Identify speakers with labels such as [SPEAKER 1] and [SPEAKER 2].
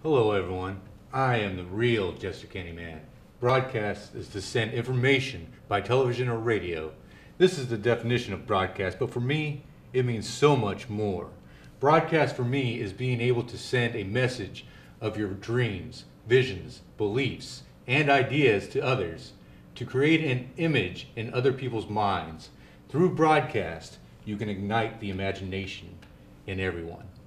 [SPEAKER 1] Hello everyone, I am the real Jester Candyman. Broadcast is to send information by television or radio. This is the definition of broadcast, but for me, it means so much more. Broadcast for me is being able to send a message of your dreams, visions, beliefs, and ideas to others, to create an image in other people's minds. Through broadcast, you can ignite the imagination in everyone.